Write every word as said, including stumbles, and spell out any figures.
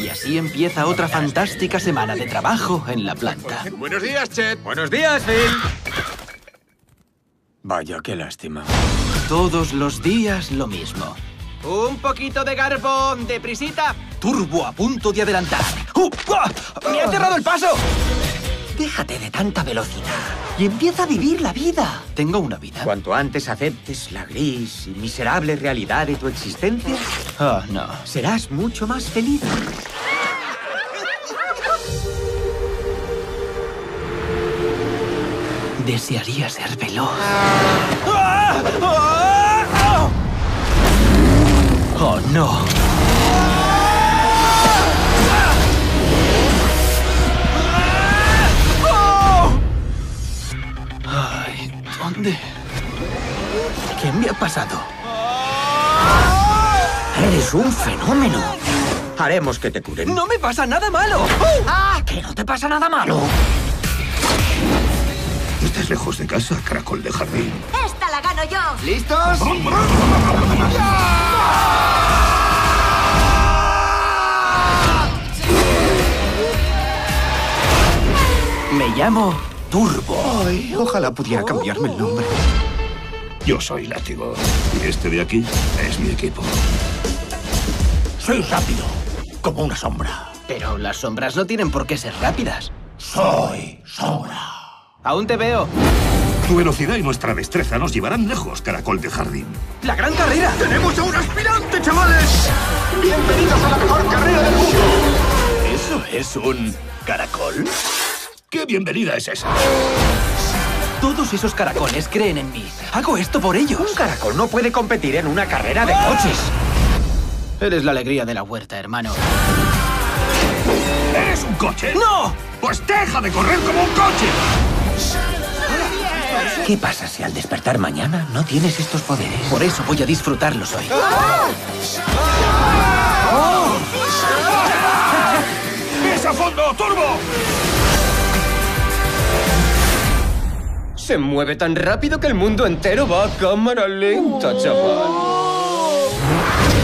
Y así empieza otra fantástica semana de trabajo en la planta. Buenos días, Chet. Buenos días, Phil. Vaya, qué lástima. Todos los días lo mismo. Un poquito de carbón, deprisita. Turbo a punto de adelantar. ¡Uh! ¡Ah! ¡Me ha cerrado el paso! Déjate de tanta velocidad y empieza a vivir la vida. ¿Tengo una vida? Cuanto antes aceptes la gris y miserable realidad de tu existencia, Oh, no. serás mucho más feliz. Desearía ser veloz. ¡Oh, no! Ay, ¿dónde? ¿Qué me ha pasado? Eres un fenómeno. Haremos que te curen. ¡No me pasa nada malo! ¡Ah! ¡Que no te pasa nada malo! ¿Estás lejos de casa, caracol de jardín? ¡Esta la gano yo! ¿Listos? Me llamo Turbo. Ay, ojalá pudiera cambiarme el nombre. Yo soy Látigo. Y este de aquí es mi equipo. Soy rápido, como una sombra. Pero las sombras no tienen por qué ser rápidas. Soy sombra. Aún te veo. Tu velocidad y nuestra destreza nos llevarán lejos, caracol de jardín. ¡La gran carrera! ¡Tenemos a un aspirante, chavales! ¡Bienvenidos a la mejor carrera del mundo! ¿Eso es un caracol? ¿Qué bienvenida es esa? Todos esos caracoles creen en mí. Hago esto por ellos. Un caracol no puede competir en una carrera de coches. Eres la alegría de la huerta, hermano. ¿Eres un coche? ¡No! ¡Pues deja de correr como un coche! ¿Qué pasa si al despertar mañana no tienes estos poderes? Por eso voy a disfrutarlos hoy. ¡Ves a fondo, Turbo! Se mueve tan rápido que el mundo entero va a cámara lenta, chaval.